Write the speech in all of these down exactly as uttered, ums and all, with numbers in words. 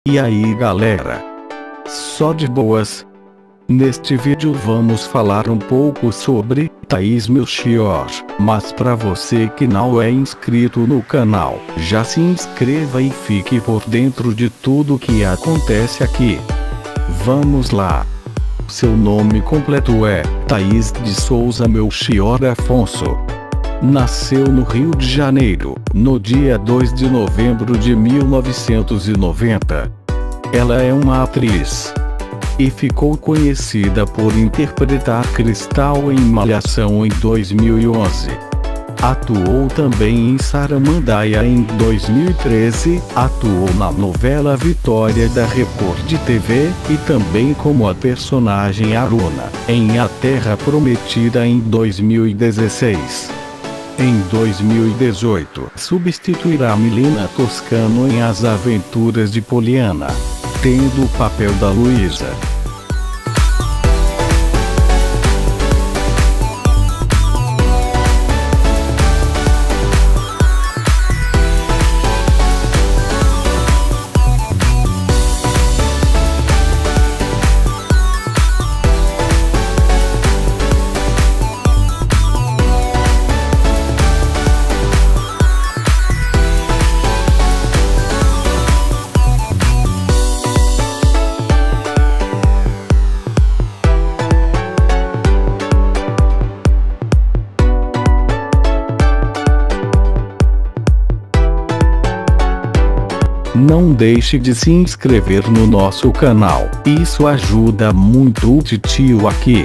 E aí galera? Só de boas? Neste vídeo vamos falar um pouco sobre Thaís Melchior, mas para você que não é inscrito no canal, já se inscreva e fique por dentro de tudo que acontece aqui. Vamos lá! Seu nome completo é Thaís de Souza Melchior Afonso. Nasceu no Rio de Janeiro, no dia dois de novembro de mil novecentos e noventa. Ela é uma atriz e ficou conhecida por interpretar Cristal em Malhação em dois mil e onze. Atuou também em Saramandaia em dois mil e treze, atuou na novela Vitória da Record T V, e também como a personagem Aruna, em A Terra Prometida em dois mil e dezesseis. Em dois mil e dezoito, substituirá Milena Toscano em As Aventuras de Poliana, tendo o papel da Luísa. Não deixe de se inscrever no nosso canal, isso ajuda muito o titio aqui.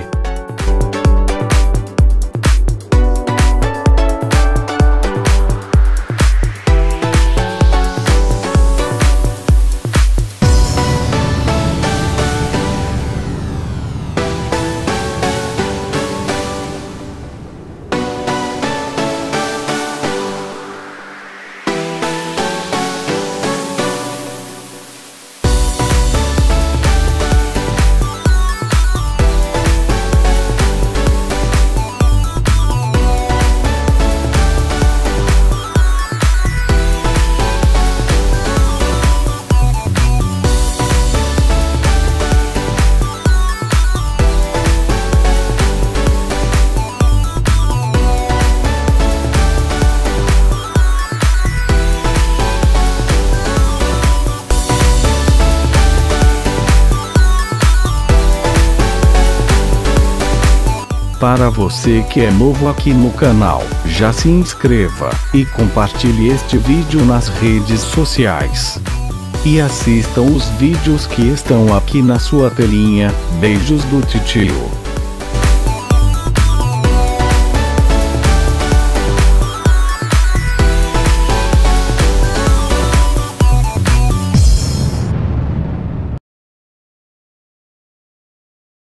Para você que é novo aqui no canal, já se inscreva e compartilhe este vídeo nas redes sociais. E assistam os vídeos que estão aqui na sua telinha. Beijos do titio.